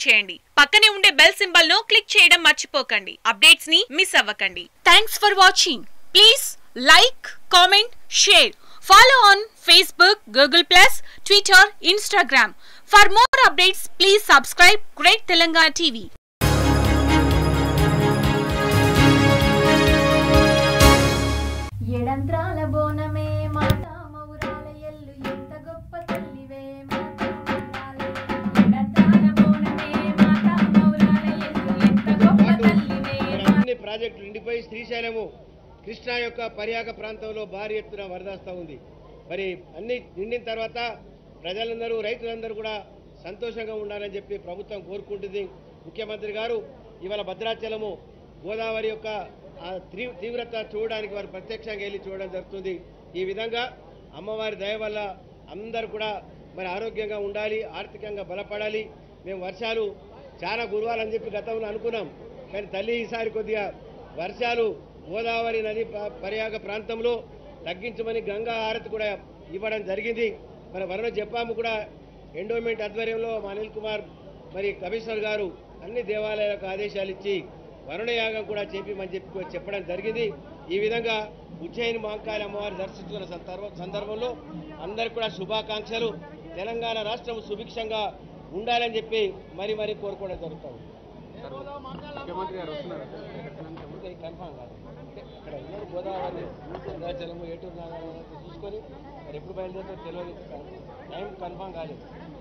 చేయండి. పక్కనే ఉండే బెల్ సింబల్ ను క్లిక్ చేయడం మర్చిపోకండి. అప్డేట్స్ ని మిస్ అవ్వకండి. Thanks for watching. Please like, comment, share. Follow on Facebook, Google+, Twitter, Instagram. For more updates, please subscribe Great Telangana TV. ఎడంత్రాల బోనమే మాతా మౌరాల ఎల్లు ఎంత గొప్ప తల్లివే మాతా మౌరాల ఎడంత్రాల బోనమే మాతా మౌరాల ఎల్లు ఎంత గొప్ప తల్లివే. అన్ని ప్రాజెక్టులు నిండిపోయి శ్రీశైలము కృష్ణా యొక్క పర్యాక ప్రాంతంలో భారీ ఎత్తున వరదస్తా ఉంది. మరి అన్ని నిండిన తర్వాత ప్రజలందరూ రైతులందరూ కూడా సంతోషంగా ఉండాలని చెప్పి ప్రభుత్వం కోరుకుంటుంది. ముఖ్యమంత్రి గారు ఇవాళ భద్రాచలము గోదావరి యొక్క తీవ్రత చూడడానికి వారు ప్రత్యక్షంగా వెళ్ళి చూడడం జరుగుతుంది. ఈ విధంగా అమ్మవారి దయ వల్ల అందరూ కూడా మరి ఆరోగ్యంగా ఉండాలి, ఆర్థికంగా బలపడాలి. మేము వర్షాలు చాలా కురవాలని చెప్పి గతంలో అనుకున్నాం. కానీ తల్లి ఈసారి కొద్దిగా వర్షాలు గోదావరి నది పర్యాక ప్రాంతంలో తగ్గించమని గంగా హారతి కూడా ఇవ్వడం జరిగింది. మన వరుణ జపాము కూడా ఎండోమెంట్ ఆధ్వర్యంలో మా అనిల్ కుమార్ మరి కమిషనర్ గారు అన్ని దేవాలయాలకు ఆదేశాలు ఇచ్చి వరుణయాగం కూడా చెప్పడం జరిగింది. ఈ విధంగా ఉజ్జయిని మహంకాళి అమ్మవారి దర్శించుకున్న సందర్భంలో అందరికీ కూడా శుభాకాంక్షలు. తెలంగాణ రాష్ట్రం సుభిక్షంగా ఉండాలని చెప్పి మరి కోరుకోవడం జరుగుతుంది. కన్ఫామ్ కాదు, ఇక్కడ అందరూ గోదావరి భద్రాచలము ఏటూరు నాగార్జున చూసుకొని మరి ఎప్పుడు బయలుదేరుతో తెలియదు, టైం కన్ఫామ్ కాలేదు.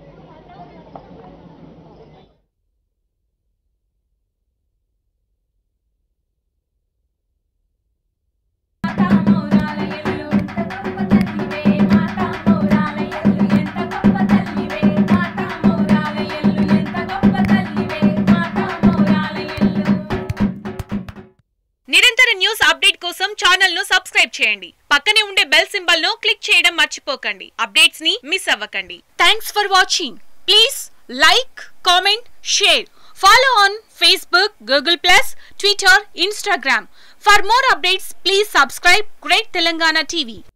నిరంతర న్యూస్ అప్డేట్ కోసం ఛానల్ ను సబ్స్క్రైబ్ చేయండి. పక్కనే ఉండే బెల్ సింబల్ ను క్లిక్ చేయడం మర్చిపోకండి. అప్డేట్స్ ని మిస్ అవ్వకండి. Thanks for watching. Please like, comment, share. Follow on Facebook, Google+, Twitter, Instagram. For more updates, please subscribe Great Telangana TV.